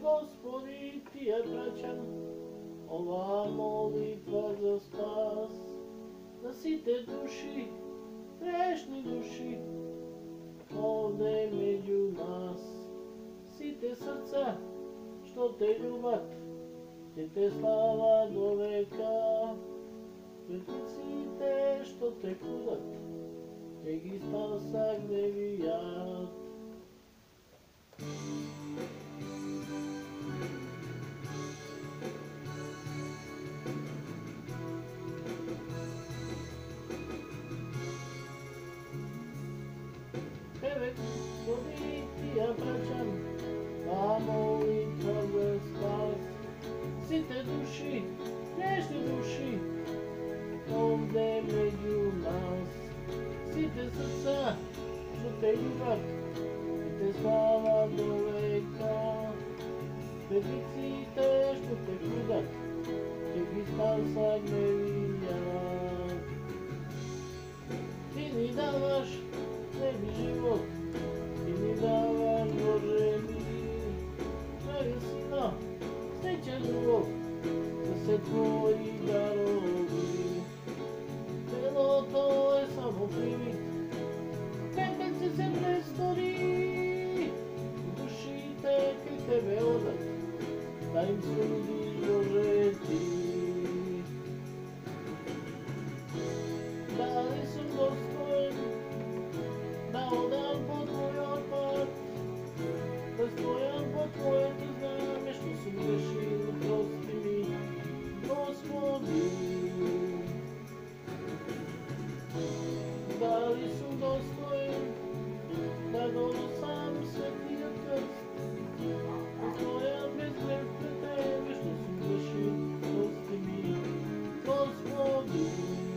Gospodi, ti je vraćam, ova molitva za spas. Da si te duši, grešni duši, ovde među nas. Si te srca, što te ljubav, te slava do veka. Svetnici te, što te kudat, gi spasa gnevijat. Tebe, Gospodi, ti ja vraćam, a molitva za spas. Si te duši, grešni duši, ovde među nas. Si te srca, što te ljubav, i te slava do veka. Svetnici te, što te kudat, gi spasa gnevijat. Ti mi davaš tebi život, ti mi davaš Bože mi. Tvojeg Sina, srećan drugog, da se tvoji darovi. Telo to je samo primit, kad se zemlje stvori. U duši te kaj tebe odat, da im sudiš Bože ti. Da li sam dostojen da odam po tvoj otpad, da stojam po tvoje te zname, što sam grešio, prosti mi, Gospodi. Da li sam dostojen da donosam svetija krst, da stojam bez greh pred tebe, što sam grešio, prosti mi, Gospodi.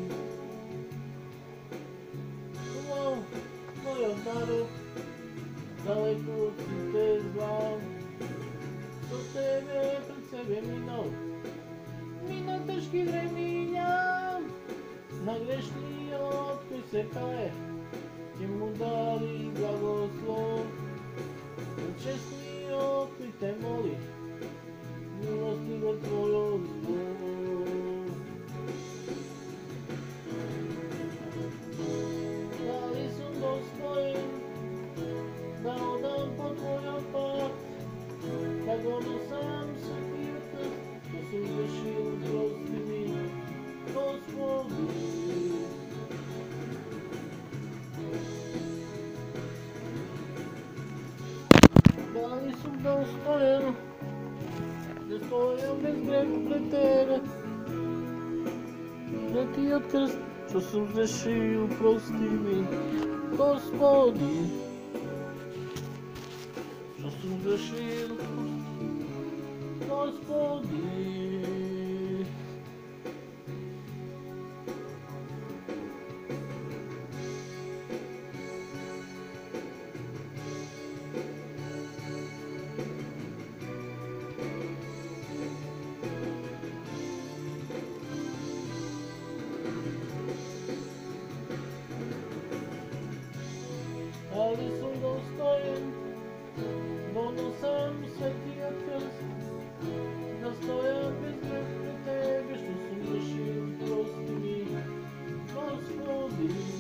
Moj oltaru, daleko si te zvao, do tebe pred sebe minao teški vreminja. Na grešni od koji se kaje, ti mu dali blagoslov. Na čestni od koji te moli, milosti do tvojog zbog. Da li sam dostojen da odam po tvoj otpad, kad odnosam sveti krst, što sam grešio, prosti mi, Gospodi. Da li sam dostojen da stojam bez greha pred tebe, sveti krst, što sam grešio, prosti mi, Gospodi. Što sam grešio, Gospodi. Da li sam dostojen, donosam svetija krst, da stojam bez greh pred tebe, što sam grešio, prosti mi, Gospodi.